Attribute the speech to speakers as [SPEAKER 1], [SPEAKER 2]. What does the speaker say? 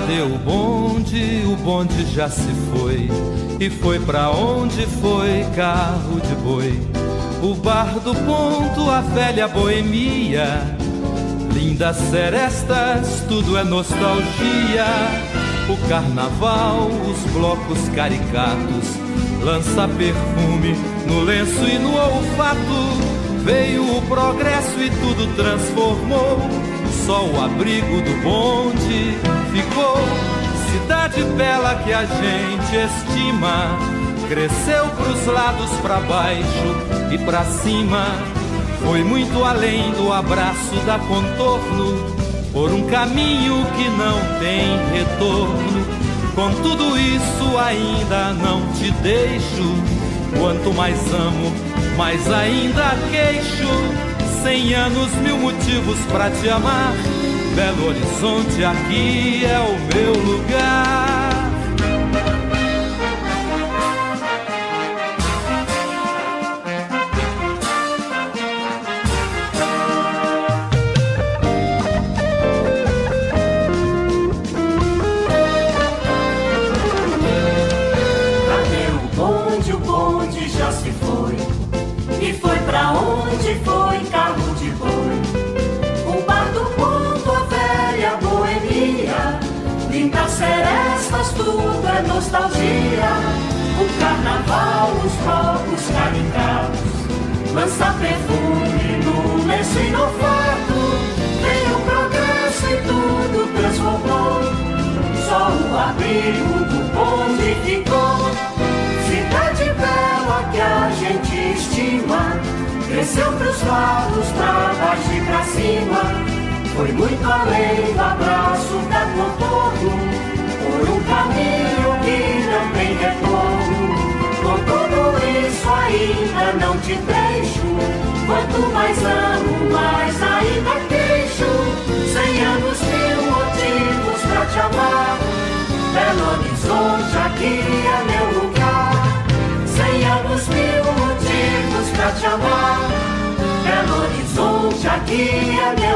[SPEAKER 1] Cadê o bonde já se foi. E foi pra onde foi, carro de boi. O bar do ponto, a velha boemia, lindas serestas, tudo é nostalgia. O carnaval, os blocos caricatos, lança perfume no lenço e no olfato. Veio o progresso e tudo transformou. Só o abrigo do bonde ficou. Cidade bela que a gente estima, cresceu pros lados, pra baixo e pra cima. Foi muito além do abraço da Contorno, por um caminho que não tem retorno. Com tudo isso ainda não te deixo. Quanto mais amo, mais ainda queixo. 100 anos, 1000 motivos pra te amar. Belo Horizonte, aqui é o meu lugar.
[SPEAKER 2] O bonde já se foi. E foi pra onde foi, carro de boi. O bar do ponto, a velha boemia, lindas serestas, tudo é nostalgia. O carnaval, os blocos caricatos, lança perfume no lenço e no fato. Veio o progresso e tudo transformou. Só o abrigo do bonde ficou. Cidade bela que a gente estima, cresceu pros lados, pra baixo e pra cima. Foi muito além do abraço da Contorno, por um caminho que não tem retorno. Com tudo isso ainda não te deixo. Quanto mais amo, mais ainda queixo. 100 anos, 1000 motivos pra te amar. Belo Horizonte, aqui é meu lugar. 100 anos, 1000 motivos pra te amar. Belo Horizonte, aqui é meu lugar.